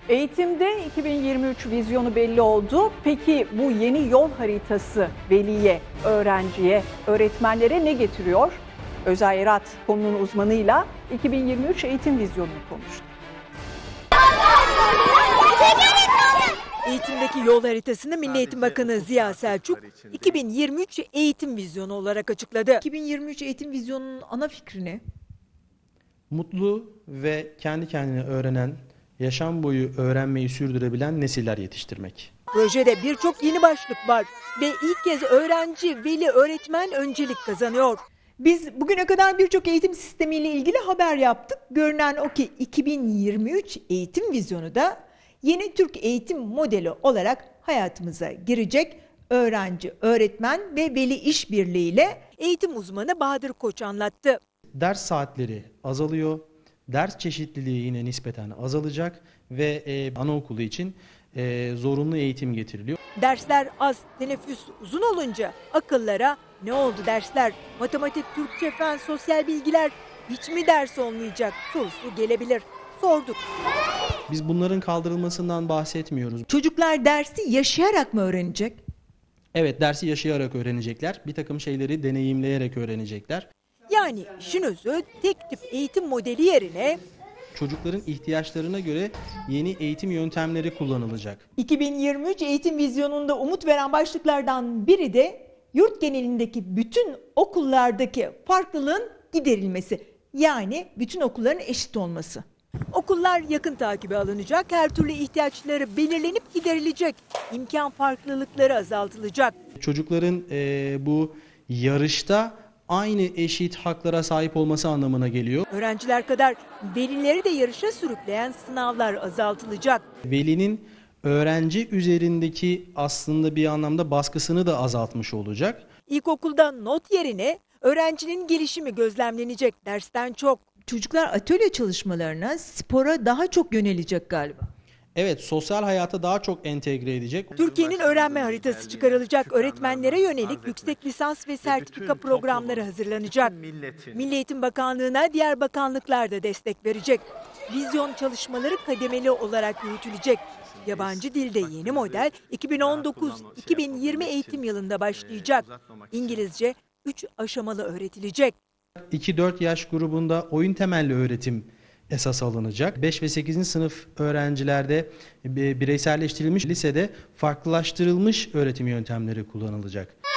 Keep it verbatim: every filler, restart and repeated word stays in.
Eğitimde iki bin yirmi üç vizyonu belli oldu. Peki bu yeni yol haritası veliye, öğrenciye, öğretmenlere ne getiriyor? Özay Erat konunun uzmanıyla iki bin yirmi üç eğitim vizyonunu konuştu. Eğitimdeki yol haritasını Milli Eğitim Bakanı Ziya Selçuk iki bin yirmi üç eğitim vizyonu olarak açıkladı. iki bin yirmi üç eğitim vizyonunun ana fikri ne? Mutlu ve kendi kendine öğrenen, yaşam boyu öğrenmeyi sürdürebilen nesiller yetiştirmek. Projede birçok yeni başlık var ve ilk kez öğrenci, veli, öğretmen öncelik kazanıyor. Biz bugüne kadar birçok eğitim sistemiyle ilgili haber yaptık. Görünen o ki iki bin yirmi üç eğitim vizyonu da yeni Türk eğitim modeli olarak hayatımıza girecek. Öğrenci, öğretmen ve veli işbirliğiyle eğitim uzmanı Bahadır Koç anlattı. Ders saatleri azalıyor, ders çeşitliliği yine nispeten azalacak ve e, anaokulu için e, zorunlu eğitim getiriliyor. Dersler az, teneffüs uzun olunca akıllara ne oldu dersler, matematik, Türkçe, fen, sosyal bilgiler hiç mi ders olmayacak sorusu gelebilir. Sorduk. Biz bunların kaldırılmasından bahsetmiyoruz. Çocuklar dersi yaşayarak mı öğrenecek? Evet, dersi yaşayarak öğrenecekler. Bir takım şeyleri deneyimleyerek öğrenecekler. Yani işin özü tek tip eğitim modeli yerine çocukların ihtiyaçlarına göre yeni eğitim yöntemleri kullanılacak. iki bin yirmi üç eğitim vizyonunda umut veren başlıklardan biri de yurt genelindeki bütün okullardaki farklılığın giderilmesi. Yani bütün okulların eşit olması. Okullar yakın takibe alınacak, her türlü ihtiyaçları belirlenip giderilecek, imkan farklılıkları azaltılacak. Çocukların e, bu yarışta aynı eşit haklara sahip olması anlamına geliyor. Öğrenciler kadar velileri de yarışa sürükleyen sınavlar azaltılacak. Velinin öğrenci üzerindeki aslında bir anlamda baskısını da azaltmış olacak. İlkokulda not yerine öğrencinin gelişimi gözlemlenecek dersten çok. Çocuklar atölye çalışmalarına, spora daha çok yönelecek galiba. Evet, sosyal hayata daha çok entegre edecek. Türkiye'nin öğrenme haritası çıkarılacak. Öğretmenlere yönelik yüksek lisans ve sertifika programları hazırlanacak. Milli Eğitim Bakanlığı'na diğer bakanlıklar da destek verecek. Vizyon çalışmaları kademeli olarak yürütülecek. Yabancı dilde yeni model iki bin on dokuz iki bin yirmi eğitim yılında başlayacak. İngilizce üç aşamalı öğretilecek. iki dört yaş grubunda oyun temelli öğretim esas alınacak. beş ve sekizinci sınıf öğrencilerde bireyselleştirilmiş, lisede farklılaştırılmış öğretim yöntemleri kullanılacak.